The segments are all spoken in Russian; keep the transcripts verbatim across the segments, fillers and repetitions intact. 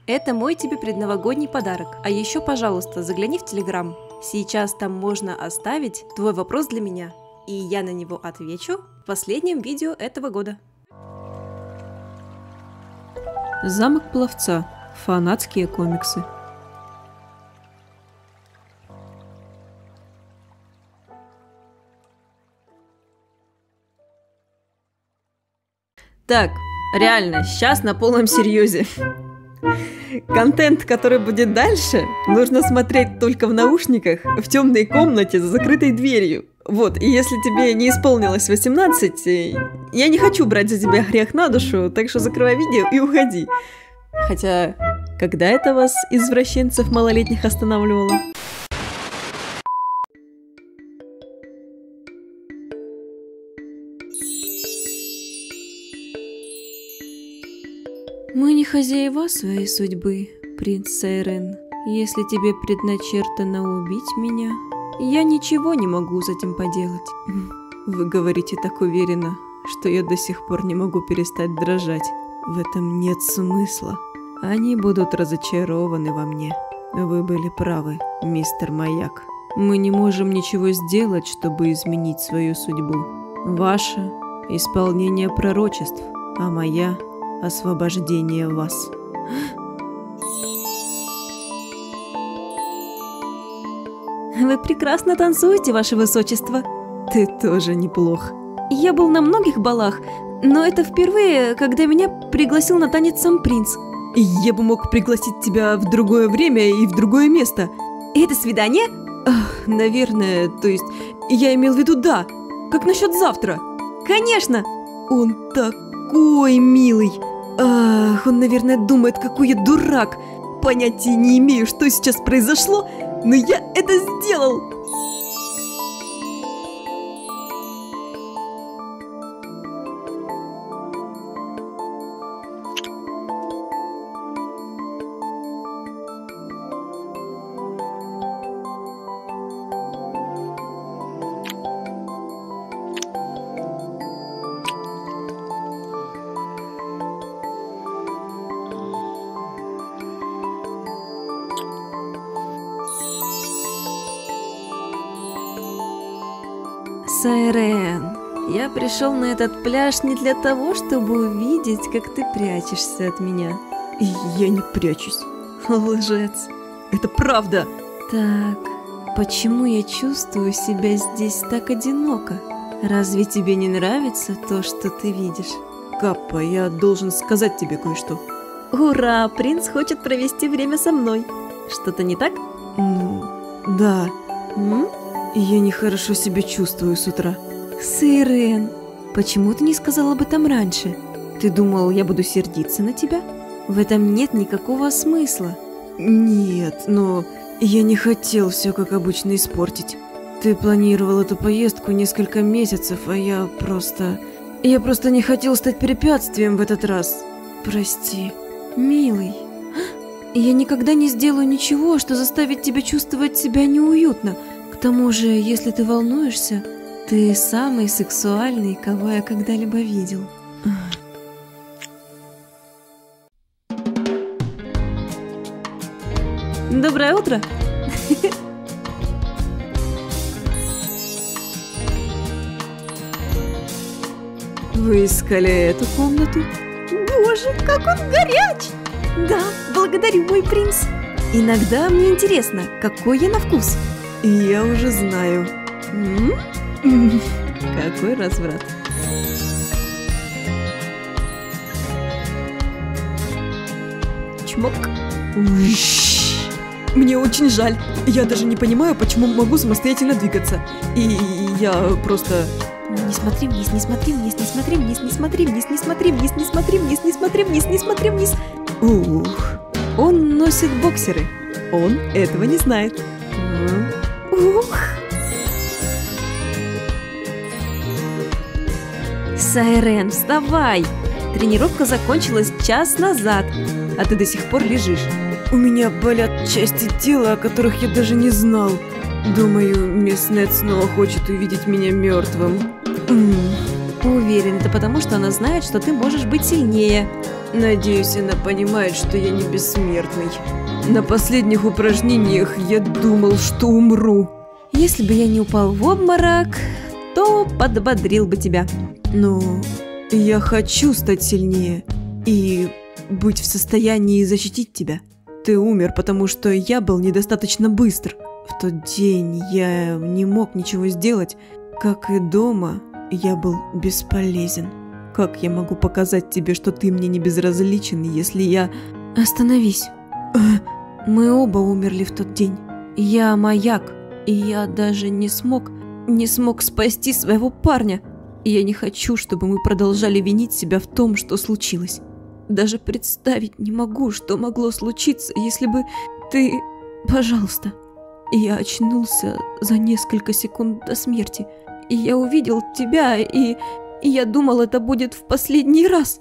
Это мой тебе предновогодний подарок. А еще, пожалуйста, загляни в Телеграм. Сейчас там можно оставить твой вопрос для меня, и я на него отвечу в последнем видео этого года. Замок пловца. Фанатские комиксы. Так, реально, сейчас на полном серьезе. Контент, который будет дальше, нужно смотреть только в наушниках, в темной комнате за закрытой дверью. Вот, и если тебе не исполнилось восемнадцать, я не хочу брать за тебя грех на душу, так что закрывай видео и уходи. Хотя, когда это вас, извращенцев малолетних, останавливало? Мы не хозяева своей судьбы, принц Сайрен. Если тебе предначертано убить меня, я ничего не могу с этим поделать. Вы говорите так уверенно, что я до сих пор не могу перестать дрожать. В этом нет смысла. Они будут разочарованы во мне. Вы были правы, мистер Маяк. Мы не можем ничего сделать, чтобы изменить свою судьбу. Ваше исполнение пророчеств, а моя — освобождение вас. Вы прекрасно танцуете, ваше высочество. Ты тоже неплох. Я был на многих балах, но это впервые, когда меня пригласил на танец сам принц. Я бы мог пригласить тебя в другое время и в другое место. Это свидание? Ах, наверное, то есть, я имел в виду да. Как насчет завтра? Конечно! Он такой милый. Ах, он, наверное, думает, какой я дурак. Понятия не имею, что сейчас произошло, но я это сделал. Сайрен, я пришел на этот пляж не для того, чтобы увидеть, как ты прячешься от меня. Я не прячусь. Лжец. Это правда. Так, почему я чувствую себя здесь так одиноко? Разве тебе не нравится то, что ты видишь? Каппа, я должен сказать тебе кое-что. Ура, принц хочет провести время со мной. Что-то не так? Ну, да. М? Я нехорошо себя чувствую с утра. Сайрен, почему ты не сказал об этом раньше? Ты думал, я буду сердиться на тебя? В этом нет никакого смысла. Нет, но я не хотел все как обычно испортить. Ты планировал эту поездку несколько месяцев, а я просто... Я просто не хотел стать препятствием в этот раз. Прости. Милый, я никогда не сделаю ничего, что заставит тебя чувствовать себя неуютно. К тому же, если ты волнуешься, ты самый сексуальный, кого я когда-либо видел. Доброе утро! Вы искали эту комнату? Боже, как он горяч! Да, благодарю, мой принц. Иногда мне интересно, какой я на вкус. Я уже знаю. М-м-м. Какой разврат. Чмок. Мне очень жаль. Я даже не понимаю, почему могу самостоятельно двигаться. И я просто... Не смотри вниз, не смотри вниз, не смотри вниз, не смотри вниз, не смотри вниз, не смотри вниз, не смотри вниз, не смотри вниз. Ух. Он носит боксеры. Он этого не знает. Ух. Сайрен, вставай! Тренировка закончилась час назад, а ты до сих пор лежишь. У меня болят части тела, о которых я даже не знал. Думаю, мисс Нет снова хочет увидеть меня мертвым. Уверен, это потому, что она знает, что ты можешь быть сильнее. Надеюсь, она понимает, что я не бессмертный. На последних упражнениях я думал, что умру. Если бы я не упал в обморок, то подбодрил бы тебя. Но я хочу стать сильнее и быть в состоянии защитить тебя. Ты умер, потому что я был недостаточно быстр. В тот день я не мог ничего сделать. Как и дома, я был бесполезен. Как я могу показать тебе, что ты мне не безразличен, если я... Остановись. Мы оба умерли в тот день. Я маяк, и я даже не смог, не смог спасти своего парня. И я не хочу, чтобы мы продолжали винить себя в том, что случилось. Даже представить не могу, что могло случиться, если бы ты... Пожалуйста. Я очнулся за несколько секунд до смерти. И я увидел тебя, и... и я думал, это будет в последний раз.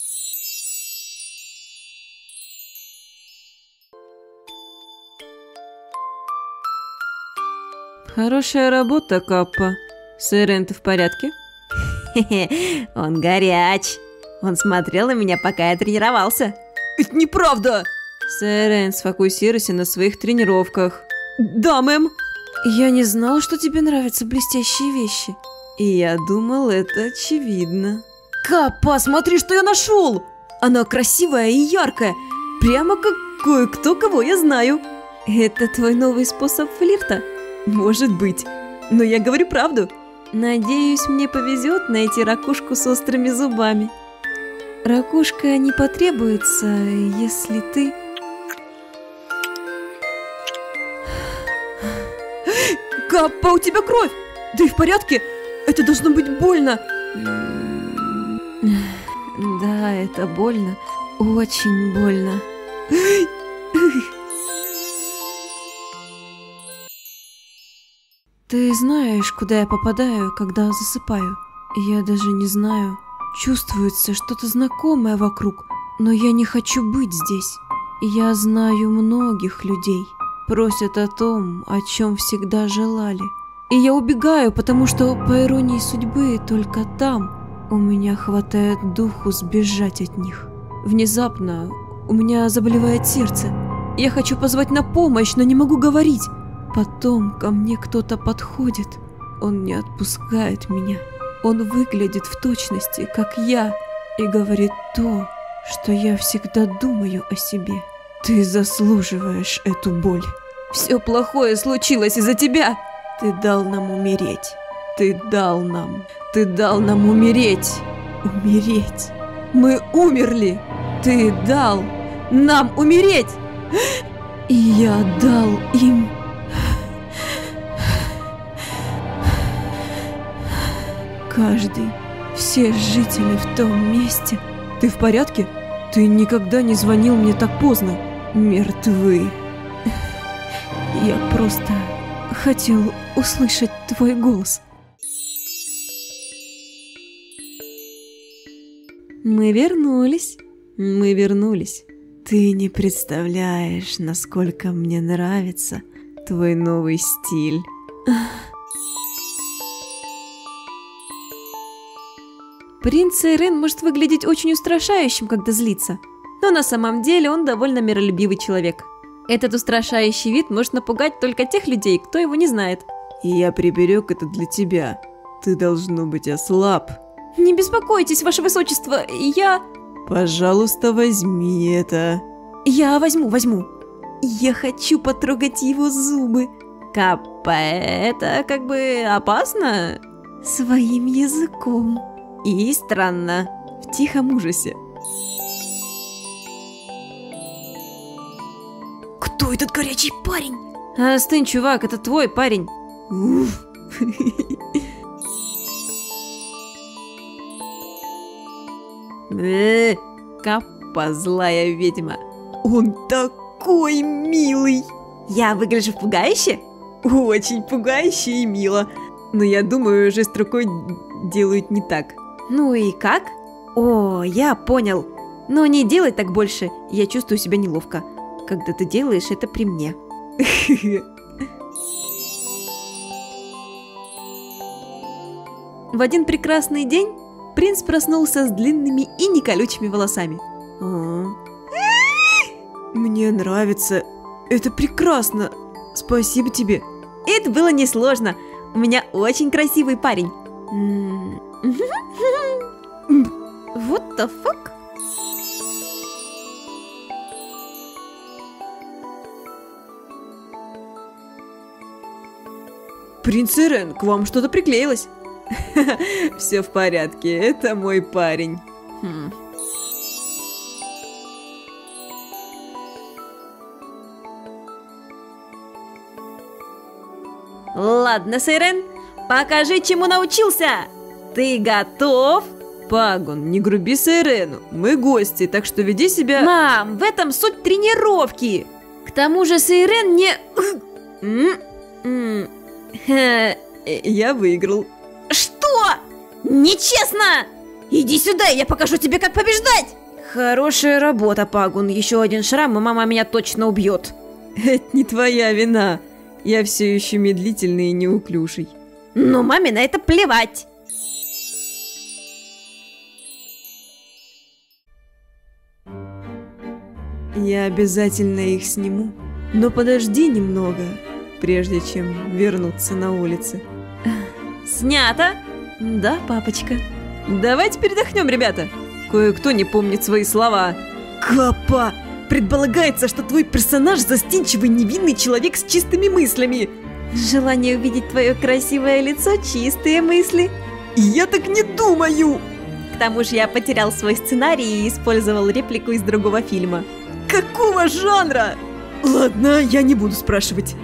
Хорошая работа, Каппа. Сэрен, ты в порядке? Хе-хе, он горяч. Он смотрел на меня, пока я тренировался. Это неправда! Сэрен, сфокусируйся на своих тренировках. Да, мэм. Я не знал, что тебе нравятся блестящие вещи. И я думал, это очевидно. Каппа, смотри, что я нашел! Она красивая и яркая. Прямо как кое-кто, кого я знаю. Это твой новый способ флирта? Может быть. Но я говорю правду. Надеюсь, мне повезет найти ракушку с острыми зубами. Ракушка не потребуется, если ты... Каппа, у тебя кровь! Ты в порядке? Это должно быть больно. Да, это больно. Очень больно. Ты знаешь, куда я попадаю, когда засыпаю? Я даже не знаю. Чувствуется что-то знакомое вокруг, но я не хочу быть здесь. Я знаю многих людей. Просят о том, о чем всегда желали. И я убегаю, потому что, по иронии судьбы, только там у меня хватает духу сбежать от них. Внезапно у меня заболевает сердце. Я хочу позвать на помощь, но не могу говорить. Потом ко мне кто-то подходит. Он не отпускает меня. Он выглядит в точности, как я, и говорит то, что я всегда думаю о себе. Ты заслуживаешь эту боль. Все плохое случилось из-за тебя. Ты дал нам умереть. Ты дал нам. Ты дал нам умереть. Умереть. Мы умерли. Ты дал нам умереть. И я дал им... Каждый, все жители в том месте. Ты в порядке? Ты никогда не звонил мне так поздно. Мертвы. Я просто хотел услышать твой голос. Мы вернулись. Мы вернулись. Ты не представляешь, насколько мне нравится твой новый стиль. Принц Сейрен может выглядеть очень устрашающим, когда злится, но на самом деле он довольно миролюбивый человек. Этот устрашающий вид может напугать только тех людей, кто его не знает. И я приберег это для тебя. Ты, должно быть, ослаб. Не беспокойтесь, ваше высочество, я... Пожалуйста, возьми это. Я возьму, возьму. Я хочу потрогать его зубы. Каппа, это как бы опасно? Своим языком. И странно. В тихом ужасе. Кто этот горячий парень? Остынь, чувак, это твой парень. Уф. Э, Каппа, злая ведьма. Он такой милый. Я выгляжу пугающе? Очень пугающе и мило. Но я думаю, жест рукой делают не так. Ну и как? О, я понял. Но не делай так больше, я чувствую себя неловко, когда ты делаешь это при мне. В один прекрасный день принц проснулся с длинными и неколючими волосами. А, мне нравится. Это прекрасно. Спасибо тебе. Это было несложно. У меня очень красивый парень. What the fuck? Принц Ирен, к вам что-то приклеилось. Все в порядке, это мой парень. Хм. Ладно, Сейрен, покажи, чему научился. Ты готов? Пагон, не груби Сейрену, мы гости, так что веди себя... Мам, в этом суть тренировки. К тому же Сейрен не... Я выиграл. Что? Нечестно! Иди сюда, я покажу тебе, как побеждать! Хорошая работа, Пагун. Еще один шрам, и мама меня точно убьет. Это не твоя вина. Я все еще медлительный и неуклюжий. Но маме на это плевать. Я обязательно их сниму. Но подожди немного, прежде чем вернуться на улицы. Снято? Да, папочка. Давайте передохнем, ребята. Кое-кто не помнит свои слова. Капа! Предполагается, что твой персонаж застенчивый невинный человек с чистыми мыслями. Желание увидеть твое красивое лицо, чистые мысли. Я так не думаю! К тому же я потерял свой сценарий и использовал реплику из другого фильма. Какого жанра? Ладно, я не буду спрашивать.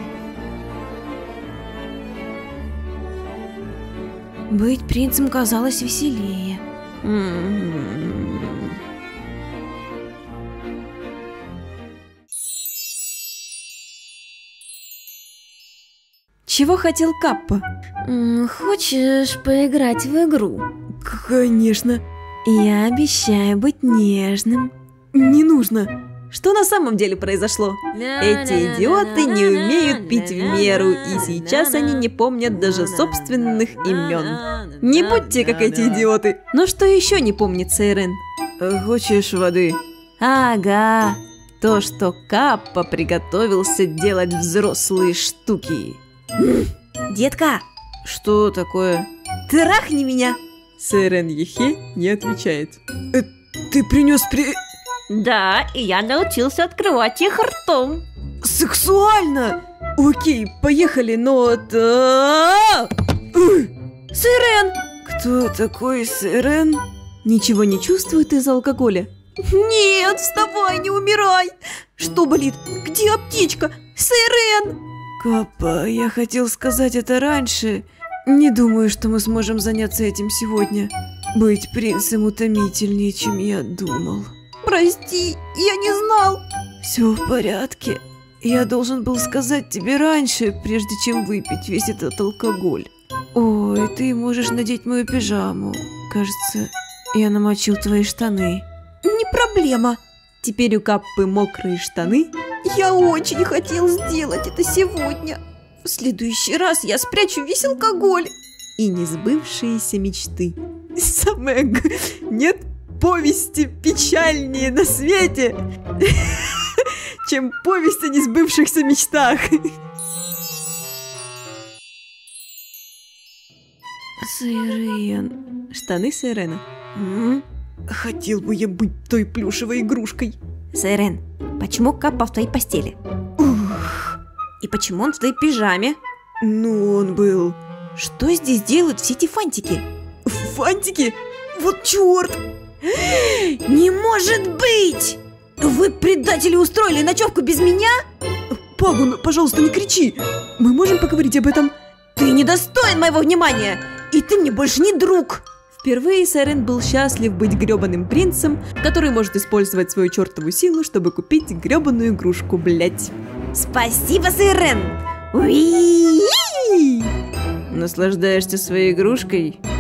Быть принцем казалось веселее. Чего хотел Каппа? Хочешь поиграть в игру? Конечно. Я обещаю быть нежным. Не нужно. Что на самом деле произошло? Эти идиоты не умеют пить в меру, и сейчас они не помнят даже собственных имен. Не будьте как эти идиоты. Но что еще не помнит Сейрен? Хочешь воды? Ага, то, что Каппа приготовился делать взрослые штуки. Детка! Что такое? Трахни меня! Сейрен Ехе не отвечает. Э, ты принес при... Да, и я научился открывать их ртом. Сексуально! Окей, поехали, но... Да... Сейрен! Кто такой Сейрен? Ничего не чувствует из-за алкоголя. Нет, вставай, не умирай! Что болит? Где аптечка? Сейрен! Каппа, я хотел сказать это раньше. Не думаю, что мы сможем заняться этим сегодня. Быть принцем утомительнее, чем я думал. Прости, я не знал. Все в порядке. Я должен был сказать тебе раньше, прежде чем выпить весь этот алкоголь. Ой, ты можешь надеть мою пижаму. Кажется, я намочил твои штаны. Не проблема. Теперь у Каппы мокрые штаны. Я очень хотел сделать это сегодня. В следующий раз я спрячу весь алкоголь. И несбывшиеся мечты. Самое... г- Нет повести печальнее на свете, чем повесть о несбывшихся мечтах. Сейрен. Штаны Сейрена. М-м? Хотел бы я быть той плюшевой игрушкой. Сейрен, почему Каппа в твоей постели? Ух. И почему он в твоей пижаме? Ну, он был... Что здесь делают все эти фантики? Фантики? Вот черт! Не может быть! Вы, предатели, устроили ночевку без меня? Пагун, пожалуйста, не кричи! Мы можем поговорить об этом? Ты недостоин моего внимания! И ты мне больше не друг! Впервые Сейрен был счастлив быть гребаным принцем, который может использовать свою чертову силу, чтобы купить гребаную игрушку, блять. Спасибо, Сейрен! Уи! Наслаждаешься своей игрушкой?